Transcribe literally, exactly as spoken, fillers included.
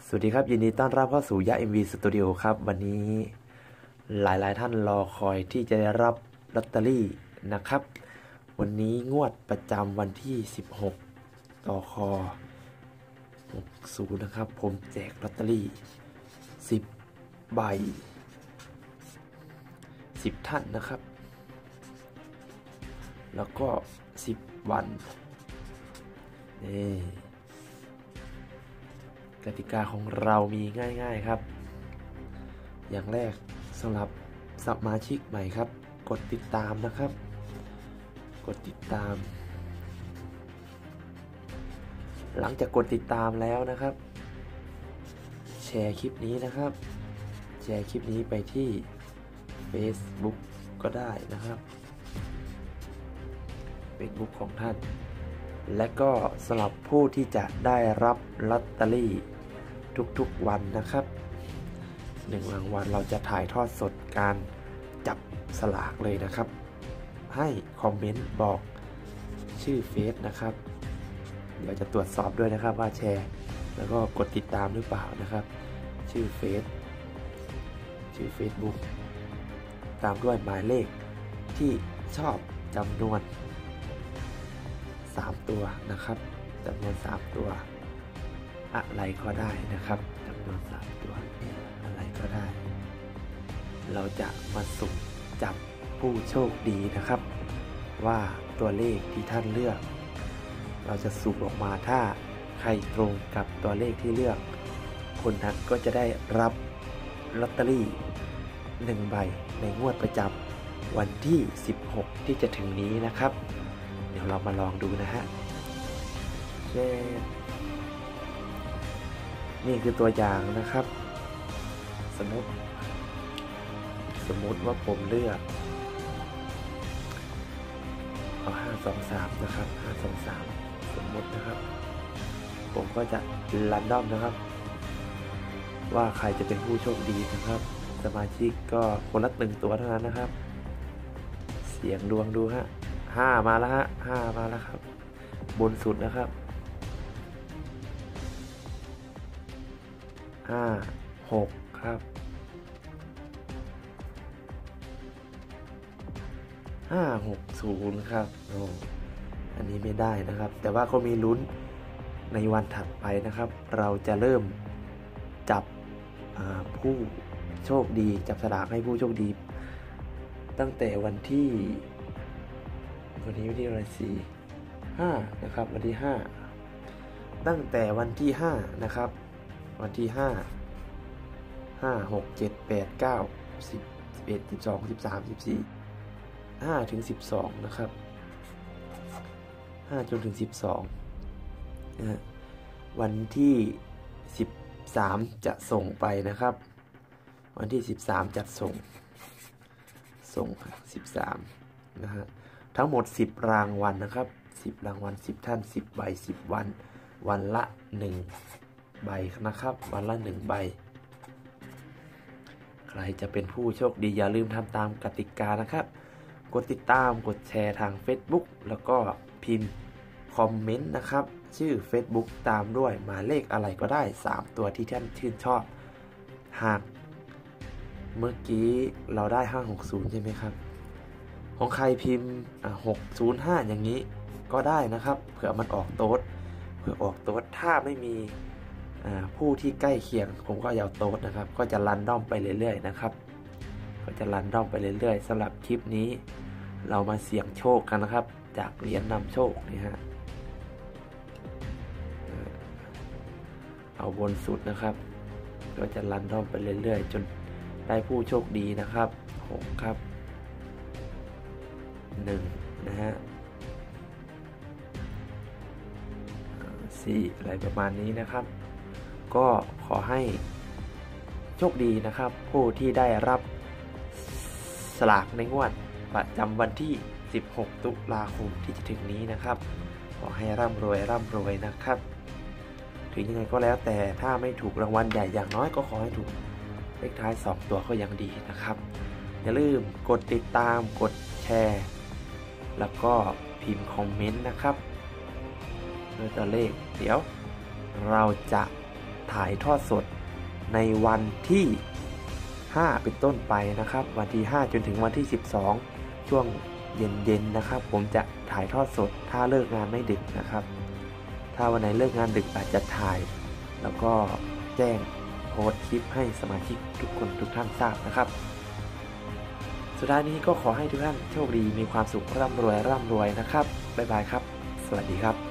สวัสดีครับยินดีต้อนรับเข้าสู่ยะ เอ็ม วี Studio ครับวันนี้หลายๆท่านรอคอยที่จะได้รับลอตเตอรี่นะครับวันนี้งวดประจำวันที่สิบหกต่อคอหกสิบนะครับผมแจกลอตเตอรี่สิบใบสิบท่านนะครับแล้วก็สิบวันนี่กติกาของเรามีง่ายๆครับอย่างแรกสำหรับสมาชิกใหม่ครับกดติดตามนะครับกดติดตามหลังจากกดติดตามแล้วนะครับแชร์คลิปนี้นะครับแชร์คลิปนี้ไปที่ Facebook ก็ได้นะครับ Facebook ของท่านและก็สำหรับผู้ที่จะได้รับลอตเตอรี่ทุกๆวันนะครับหนึ่งรางวัลเราจะถ่ายทอดสดการจับสลากเลยนะครับให้คอมเมนต์บอกชื่อเฟซนะครับเดี๋ยวจะตรวจสอบด้วยนะครับว่าแชร์แล้วก็กดติดตามหรือเปล่านะครับชื่อเฟซชื่อ Facebook ตามด้วยหมายเลขที่ชอบจำนวนสามตัวนะครับจำนวนสามตัวอะไรก็ได้นะครับจำนวนสามตัวอะไรก็ได้เราจะมาสุ่มจับผู้โชคดีนะครับว่าตัวเลขที่ท่านเลือกเราจะสุ่มออกมาถ้าใครตรงกับตัวเลขที่เลือกคนนั้นก็จะได้รับลอตเตอรี่หนึ่งใบในงวดประจำวันที่สิบหกที่จะถึงนี้นะครับเดี๋ยวเรามาลองดูนะฮะนี่คือตัวอย่างนะครับสมมติสมมติว่าผมเลือกเอาห้าสองสามนะครับห้าสองสามสมมตินะครับผมก็จะรันดอมนะครับว่าใครจะเป็นผู้โชคดีนะครับสมาชิกก็คนละหนึ่งตัวเท่านั้นนะครับเสียงดวงดูฮะห้ามาแล้วฮะห้ามาแล้วครับบนสุดนะครับห้าหกครับห้าหกศูนย์ครับโอ้อันนี้ไม่ได้นะครับแต่ว่าก็มีลุ้นในวันถัดไปนะครับเราจะเริ่มจับผู้โชคดีจับสลากให้ผู้โชคดีตั้งแต่วันที่วันนี้วันที่อะไรสี่ห้านะครับวันที่ห้าตั้งแต่วันที่ห้านะครับวันที่ห้า ห้า หก เจ็ด แปด เก้า สิบ สิบเอ็ด สิบสอง สิบสาม สิบสี่ ห้าถึงสิบสองนะครับห้าจนถึงสิบสองนะฮะวันที่สิบสามจะส่งไปนะครับวันที่สิบสามจัดส่งส่งสิบสามนะฮะทั้งหมดสิบรางวัลนะครับสิบรางวัลสิบท่านสิบใบสิบวันวันละหนึ่งใบนะครับวันละหนึ่งใบใครจะเป็นผู้โชคดีอย่าลืมทำตามกติกานะครับกดติดตามกดแชร์ทาง Facebook แล้วก็พิมพ์คอมเมนต์นะครับชื่อ Facebook ตามด้วยหมายเลขอะไรก็ได้สามตัวที่ท่านชื่นชอบหากเมื่อกี้เราได้ห้าหกศูนย์ใช่ไหมครับของใครพิมพ์หกศูนย์ห้าอย่างนี้ก็ได้นะครับเผื่อมันออกโต๊ดเผื่อออกโต๊ดถ้าไม่มีผู้ที่ใกล้เคียงผมก็เอาโต๊ดนะครับก็จะรันดอมไปเรื่อยๆนะครับก็จะรันดอมไปเรื่อยๆสำหรับคลิปนี้เรามาเสี่ยงโชคกันนะครับจากเหรียญนำโชคนี่ฮะเอาบนสุดนะครับก็จะรันดอมไปเรื่อยๆจนได้ผู้โชคดีนะครับหกครับหนึ่งนะฮะสี่อะไรประมาณนี้นะครับก็ขอให้โชคดีนะครับผู้ที่ได้รับสลากในงวดประจำวันที่สิบหกตุลาคมที่จะถึงนี้นะครับขอให้ร่ำรวยร่ำรวยนะครับถึงยังไงก็แล้วแต่ถ้าไม่ถูกรางวัลใหญ่อย่างน้อยก็ขอให้ถูกเลขท้ายสองตัวก็ยังดีนะครับอย่าลืมกดติดตามกดแชร์แล้วก็พิมพ์คอมเมนต์นะครับด้วยตัวเลขเดี๋ยวเราจะถ่ายทอดสดในวันที่ห้าเป็นต้นไปนะครับวันที่ห้าจนถึงวันที่สิบสองช่วงเย็นๆนะครับผมจะถ่ายทอดสดถ้าเลิกงานไม่ดึกนะครับถ้าวันไหนเลิกงานดึกอาจจะถ่ายแล้วก็แจ้งโพสต์คลิปให้สมาชิกทุกคนทุกท่านทราบนะครับสุดท้ายนี้ก็ขอให้ทุกท่านโชคดีมีความสุขร่ำรวยร่ำรวยนะครับบ๊ายบายครับสวัสดีครับ